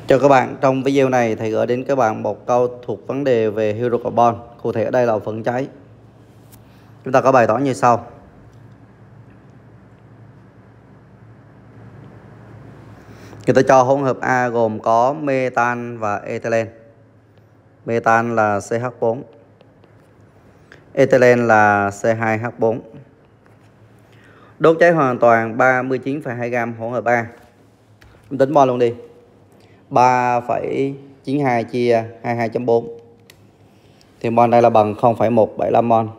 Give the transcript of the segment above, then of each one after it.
Chào các bạn, trong video này thầy gửi đến các bạn một câu thuộc vấn đề về hydrocarbon, cụ thể ở đây là phần cháy. Chúng ta có bài toán như sau. Người ta cho hỗn hợp A gồm có metan và ethylene. Metan là CH4, ethylene là C2H4. Đốt cháy hoàn toàn 39,2 gam hỗn hợp A. Mình tính mol luôn đi. 3,92 chia 22.4 thì mol đây là bằng 0,175 mol.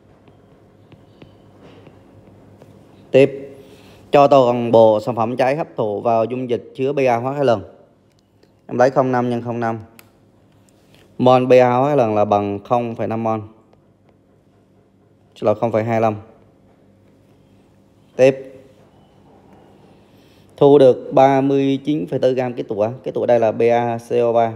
Tiếp, cho toàn bộ sản phẩm cháy hấp thụ vào dung dịch chứa Ba hóa hai lần. Em lấy 0,5 nhân 0,5. Mol Ba hóa hai lần là bằng 0,5 mol. Là 0,25. Tiếp, thu được 39,4 gam cái tủa đây là BaCO3.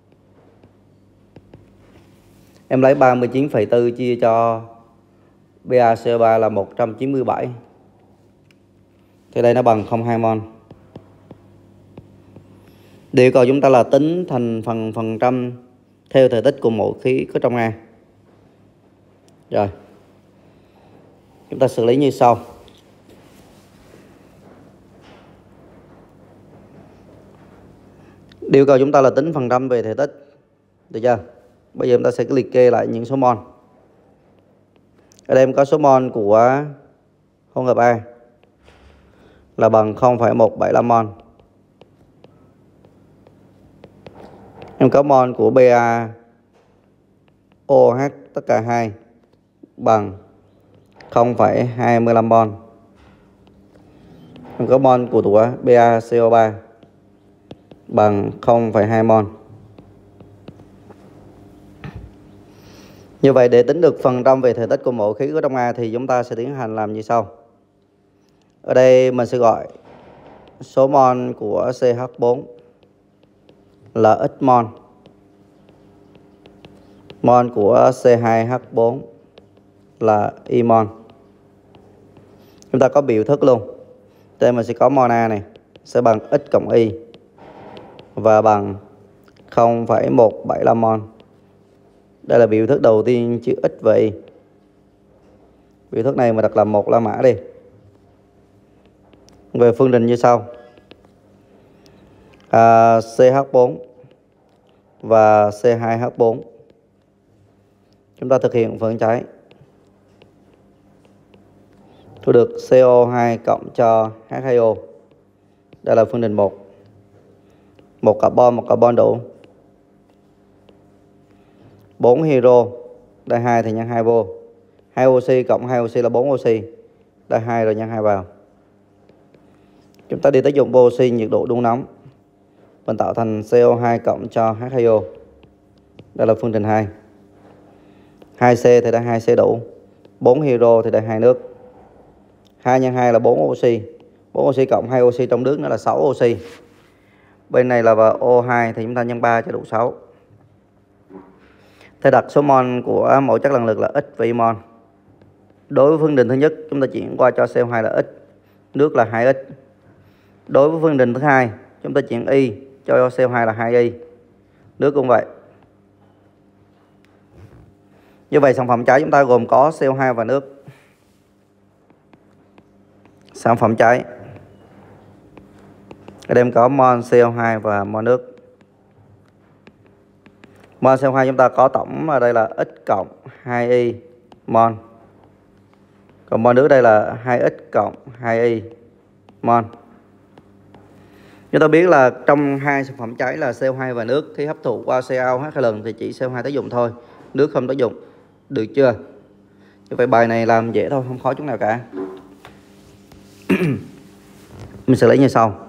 Em lấy 39,4 chia cho BaCO3 là 197. Thì đây nó bằng 0,2 mol. Để yêu cầu chúng ta là tính thành phần trăm theo thể tích của mỗi khí có trong A. Rồi, chúng ta xử lý như sau. Yêu cầu chúng ta là tính phần trăm về thể tích. Được chưa? Bây giờ chúng ta sẽ liệt kê lại những số mol. Ở đây em có số mol của hỗn hợp A là bằng 0,175 mol. Em có mol của BaOH tất cả 2 bằng 0,25 mol. Em có mol của tủa BaCO3 bằng 0,2 mol. Như vậy để tính được phần trăm về thể tích của mỗi khí có trong A thì chúng ta sẽ tiến hành làm như sau. Ở đây mình sẽ gọi số mol của CH4 là x mol. Mol của C2H4 là y mol. Chúng ta có biểu thức luôn. Đây mình sẽ có mol A này sẽ bằng x cộng y và bằng 0,175 mol. Đây là biểu thức đầu tiên chữ x và y. Biểu thức này mà đặt làm 1 la mã đi. Về phương trình như sau. CH4 và C2H4. Chúng ta thực hiện phần cháy. Thu được CO2 cộng cho H2O. Đây là phương trình 1. Một carbon đủ. 4 hydro, đây 2 thì nhân 2 vô. 2 oxy cộng 2 oxy là 4 oxy. Đây 2 rồi nhân 2 vào. Chúng ta đi tới dụng vô oxy nhiệt độ đun nóng. Mình tạo thành CO2 cộng cho H2O. Đây là phương trình 2. 2C thì đây 2C đủ. 4 hydro thì đây 2 nước. 2 nhân 2 là 4 oxy. 4 oxy cộng 2 oxy trong nước nữa là 6 oxy. Bên này là O2 thì chúng ta nhân 3 cho đủ 6. Thầy đặt số mol của mỗi chất lần lượt là x và y mol. Đối với phương trình thứ nhất, chúng ta chuyển qua cho CO2 là x, nước là 2x. Đối với phương trình thứ hai, chúng ta chuyển y cho CO2 là 2y, nước cũng vậy. Như vậy sản phẩm cháy chúng ta gồm có CO2 và nước. Sản phẩm cháy ở đây có mol CO2 và mol nước. Mol CO2 chúng ta có tổng ở đây là x cộng 2y mol. Còn mol nước đây là 2x cộng 2y mol. Chúng ta biết là trong hai sản phẩm cháy là CO2 và nước, khi hấp thụ qua CaOH hai lần thì chỉ CO2 tác dụng thôi, nước không tác dụng. Được chưa? Như vậy bài này làm dễ thôi, không khó chút nào cả. Mình sẽ lấy như sau.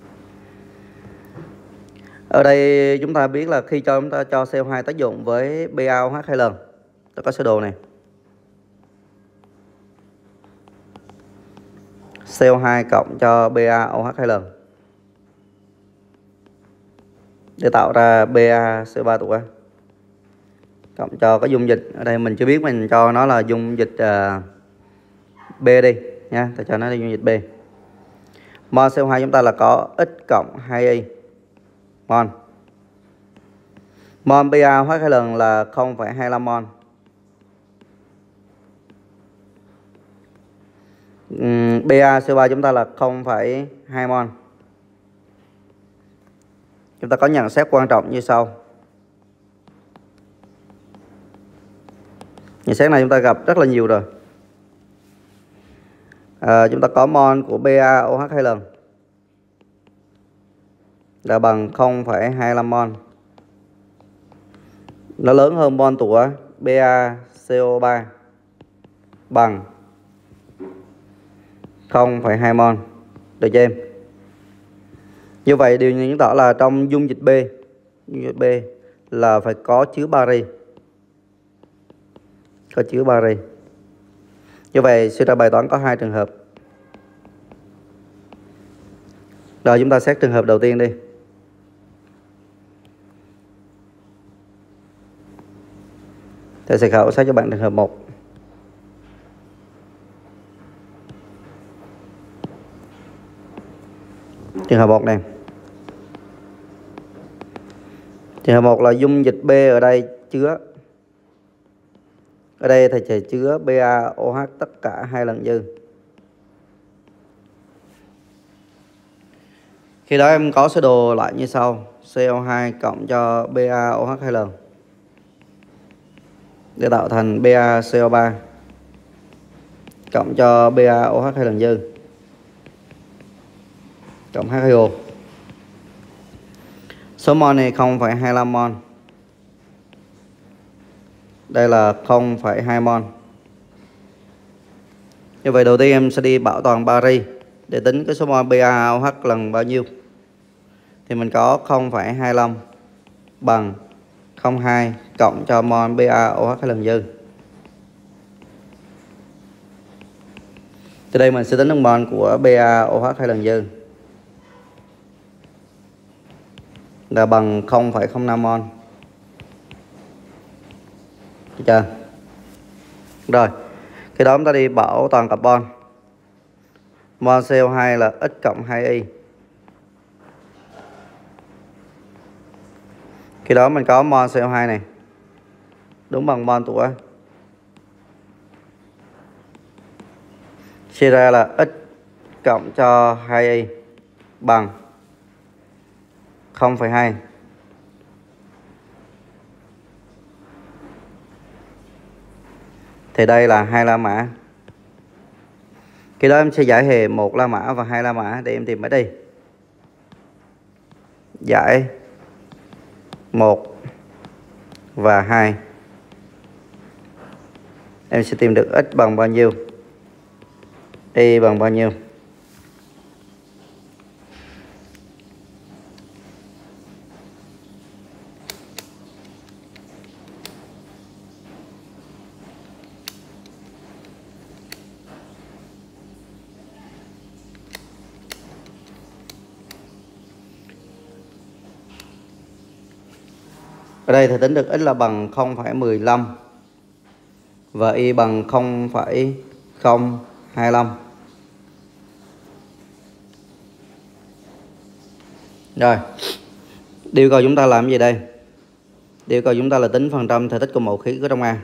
Ở đây chúng ta biết là khi chúng ta cho CO2 tác dụng với BaOH hai lần, ta có sơ đồ này. CO2 cộng cho BaOH hai lần để tạo ra BaCO3 tủa. Cộng cho cái dung dịch, ở đây mình chưa biết mình cho nó là dung dịch B đi nha, ta cho nó là dung dịch B. Mol CO2 chúng ta là có x cộng 2y mol. Mol BA OH hai lần là 0,25 mol. BaCO3 chúng ta là 0,2 mol. Chúng ta có nhận xét quan trọng như sau. Nhận xét này chúng ta gặp rất là nhiều rồi. Chúng ta có mol của BaOH hai lần là bằng 0,25 mol. Nó lớn hơn mol của BaCO3 bằng 0,2 mol. Được chưa em? Như vậy điều này chứng tỏ là trong dung dịch B là phải có chứa bari. Có chứa bari. Như vậy suy ra bài toán có hai trường hợp. Rồi chúng ta xét trường hợp đầu tiên đi. Thầy sẽ khảo sát cho bạn trường hợp 1. Trường hợp 1 này. Trường hợp 1 là dung dịch B ở đây chứa. Ở đây thầy sẽ chứa BaOH tất cả hai lần dư. Khi đó em có sơ đồ lại như sau. CO2 cộng cho BaOH hai lần để tạo thành BaCO3 cộng cho BaOH hai lần dư cộng H2O. Số mol này 0,25 mol. Đây là 0,2 mol. Như vậy đầu tiên em sẽ đi bảo toàn bari để tính cái số mol BaOH lần bao nhiêu. Thì mình có 0,25 bằng 0,2 cộng cho mol BaOH lần dư. Từ đây mình sẽ tính được mol của BaOH hai lần dư là bằng 0,05 mol. Được chưa? Rồi, khi đó chúng ta đi bảo toàn carbon. Mol CO2 là X cộng 2Y. Khi đó mình có mol CO2 này đúng bằng mol của chia ra là X cộng cho 2Y bằng 0,2. Thì đây là 2 La mã. Khi đó em sẽ giải hệ 1 La mã và 2 La mã để em tìm ở đây. Giải 1 và 2. Em sẽ tìm được X bằng bao nhiêu, Y bằng bao nhiêu. Ở đây thầy tính được X là bằng 0,15 và Y bằng 0,025. Rồi, yêu cầu chúng ta làm gì đây? Yêu cầu chúng ta là tính phần trăm thể tích của mẫu khí có trong A.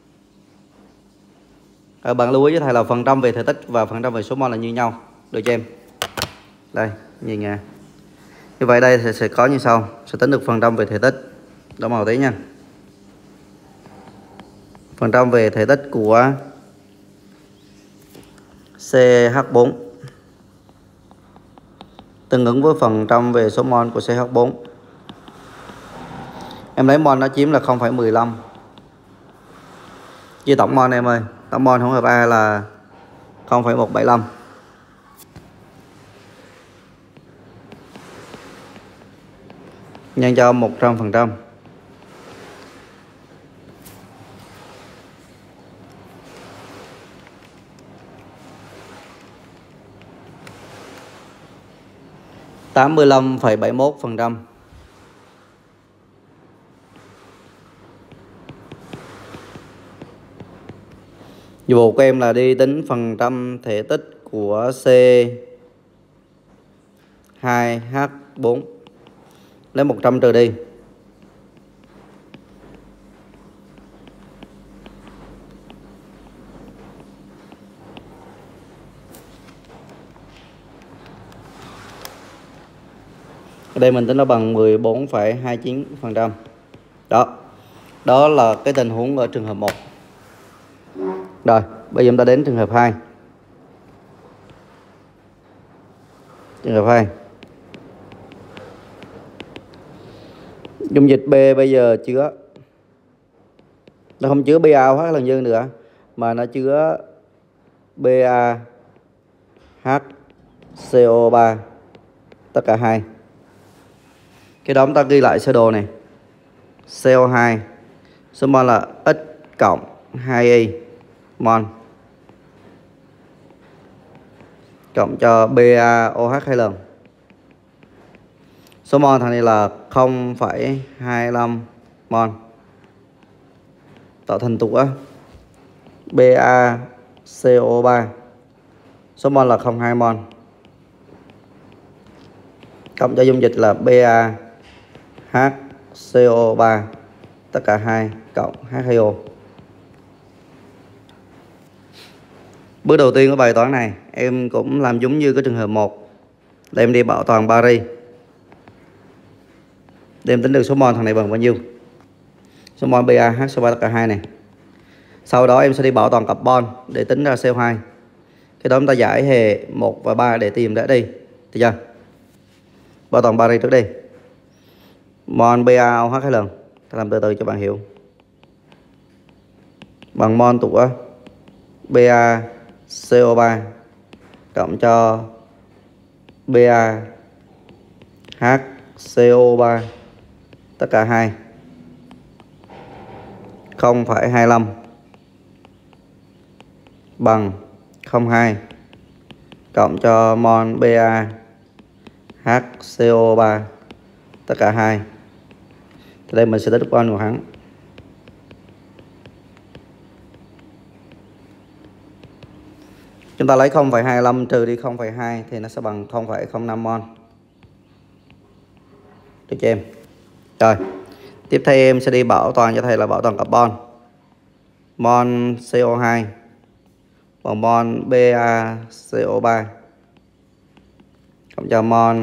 Bạn lưu ý với thầy là phần trăm về thể tích và phần trăm về số mol là như nhau. Được cho em? Đây, nhìn nha. Như vậy đây sẽ có như sau. Sẽ tính được phần trăm về thể tích. Đỏ màu tí nha. Phần trăm về thể tích của CH4 tương ứng với phần trăm về số mol của CH4. Em lấy mol nó chiếm là 0,15. Chia tổng mol em ơi. Tổng mol hỗn hợp A là 0,175. Nhân cho 100%. Tám mươi lăm phẩy 71%. Nhiệm vụ của em là đi tính phần trăm thể tích của C2H4. Lấy 100 trừ đi. Ở đây mình tính nó bằng 14,29%. Đó. Đó là cái tình huống ở trường hợp 1. Rồi, bây giờ chúng ta đến trường hợp 2. Trường hợp 2. Dung dịch B bây giờ chứa, nó không chứa BaOH lần dư nữa, mà nó chứa BaHCO3 tất cả 2. Cái đó chúng ta ghi lại sơ đồ này. CO2 số mol là X cộng 2Y mol cộng cho BaOH 2 lần. Số mol thằng này là 0,25 mol tạo thành tủa BaCO3. Số mol là 0,2 mol cộng cho dung dịch là BaHCO3 tất cả 2 cộng H2O. Bước đầu tiên của bài toán này em cũng làm giống như cái trường hợp 1 là em đi bảo toàn Paris để em tính được số mol thằng này bằng bao nhiêu. Số mol BaHCO3 tất cả 2 này. Sau đó em sẽ đi bảo toàn carbon để tính ra CO2. Cái đó chúng ta giải hệ 1 và 3 để tìm đã đi. Được chưa? Bảo toàn Paris trước đi. Mol BaOH 2 lần. Ta làm từ từ cho bạn hiểu. Bằng mol tủa BaCO3 cộng cho BaHCO3 tất cả 2 0,25 bằng 0,2 cộng cho mol BaHCO3 tất cả 2. Thì đây mình sẽ tính mol của hắn. Chúng ta lấy 0,25 trừ đi 0,2 thì nó sẽ bằng 0,05 mol. Được chưa em? Rồi, tiếp theo em sẽ đi bảo toàn cho thầy là bảo toàn carbon. Mol CO2 bằng mol BaCO3 cộng cho mol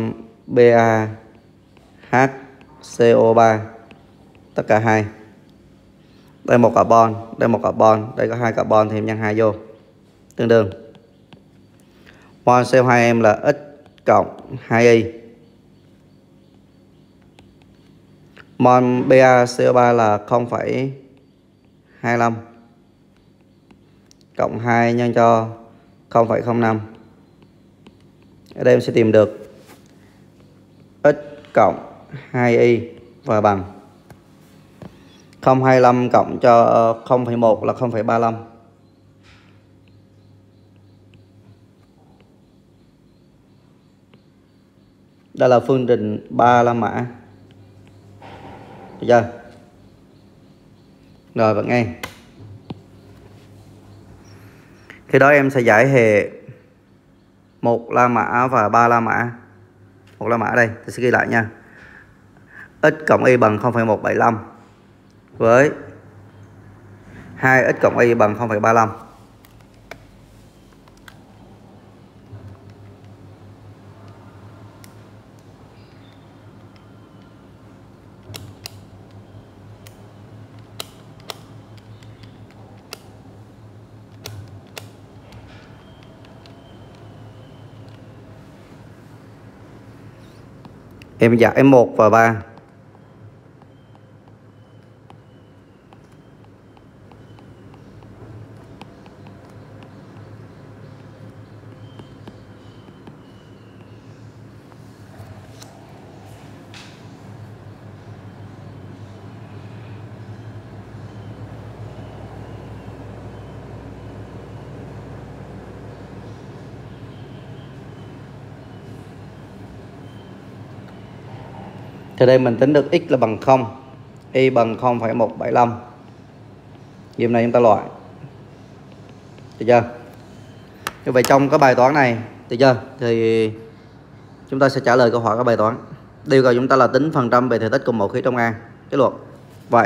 BaHCO3 tất cả 2. Đây một carbon, đây một carbon, đây có 2 carbon thì em nhân 2 vô. Tương đương mol CO2 em là X cộng 2Y. Mol BaCO3 là 0,25 cộng 2 nhân cho 0,05. Ở đây em sẽ tìm được X cộng 2Y và bằng 0,25 cộng cho 0,1 là 0,35. Đây là phương trình 3 la mã. Được chưa? Rồi bạn nghe. Khi đó em sẽ giải hệ 1 la mã và 3 la mã. 1 la mã đây, tôi sẽ ghi lại nha. X cộng Y bằng 0,175 với 2x cộng Y bằng 0,35. Em giải 1 và 3. Thì đây mình tính được x là bằng 0, y bằng 0,175. Điểm này chúng ta loại. Được chưa? Như vậy trong cái bài toán này, được chưa? Thì chúng ta sẽ trả lời câu hỏi của bài toán. Yêu cầu chúng ta là tính phần trăm về thể tích của mẫu khí trong A. Kết luận. Vậy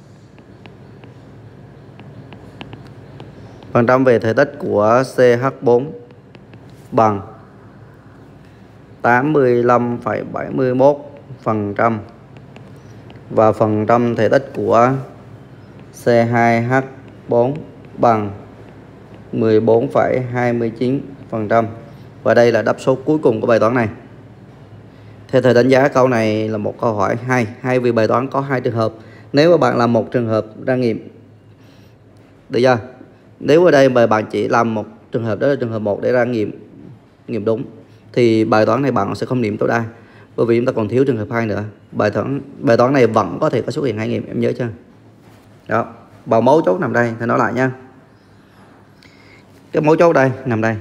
phần trăm về thể tích của CH4 bằng 85,71% và phần trăm thể tích của C2H4 bằng 14,29%. Và đây là đáp số cuối cùng của bài toán này. Theo thầy đánh giá câu này là một câu hỏi hay vì bài toán có 2 trường hợp. Nếu mà bạn làm một trường hợp ra nghiệm, được chưa? Nếu ở đây mà bạn chỉ làm một trường hợp, đó là trường hợp 1 để ra nghiệm đúng, thì bài toán này bạn sẽ không điểm tối đa, bởi vì chúng ta còn thiếu trường hợp 2 nữa. Bài toán này vẫn có thể có xuất hiện 2 nghiệm, em nhớ chưa? Đó, vào mấu chốt nằm đây, thầy nói lại nha. Cái mấu chốt đây nằm đây,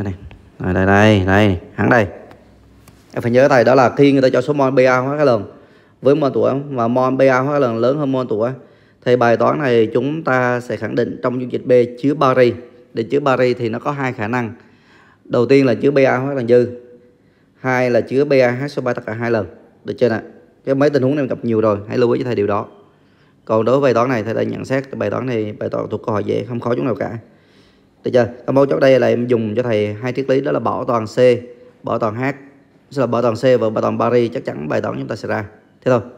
đây, hẳn đây. Em phải nhớ thầy, đó là khi người ta cho số mol Pa hóa cái lần với mol tuổi mà mol Pa hóa cái lần lớn hơn mol tuổi, thì bài toán này chúng ta sẽ khẳng định trong dung dịch B chứa bari. Để chứa bari thì nó có 2 khả năng. Đầu tiên là chứa Pa hóa lần dư, hai là chứa PaH số 3 tất cả 2 lần. Được chưa nè? Cái mấy tình huống em gặp nhiều rồi, hãy lưu ý cho thầy điều đó. Còn đối với bài toán này thầy đã nhận xét bài toán này bài toán thuộc câu hỏi dễ, không khó chút nào cả. Được chưa? Cái mấu chốt đây là em dùng cho thầy 2 triết lý, đó là bảo toàn C, bảo toàn H, sẽ là bảo toàn C và bảo toàn bari, chắc chắn bài toán chúng ta sẽ ra. Thế thôi.